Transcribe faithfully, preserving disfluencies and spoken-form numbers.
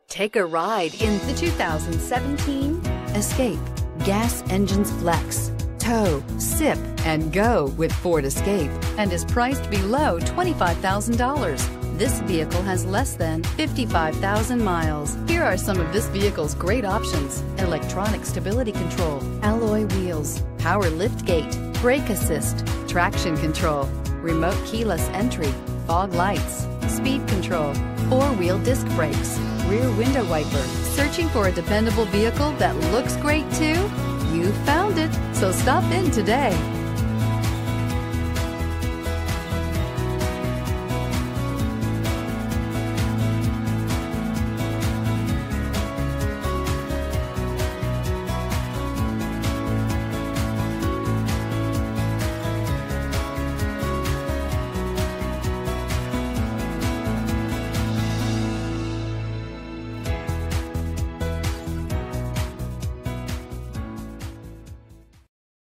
Take a ride in the two thousand seventeen Escape. Gas engines flex, tow, sip, and go with Ford Escape, and is priced below twenty-five thousand dollars. This vehicle has less than fifty-five thousand miles. Here are some of this vehicle's great options: electronic stability control, alloy wheels, power liftgate, brake assist, traction control, remote keyless entry, fog lights, speed control, four-wheel disc brakes, rear window wiper. Searching for a dependable vehicle that looks great too? You found it, so stop in today.